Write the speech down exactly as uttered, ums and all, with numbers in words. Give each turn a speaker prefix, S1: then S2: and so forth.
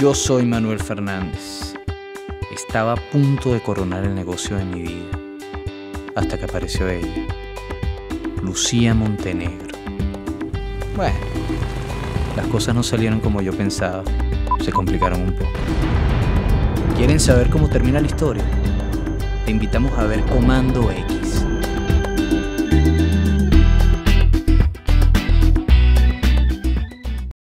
S1: Yo soy Manuel Fernández. Estaba a punto de coronar el negocio de mi vida, hasta que apareció ella, Lucía Montenegro. Bueno, las cosas no salieron como yo pensaba, se complicaron un poco. ¿Quieren saber cómo termina la historia? Te invitamos a ver Comando X.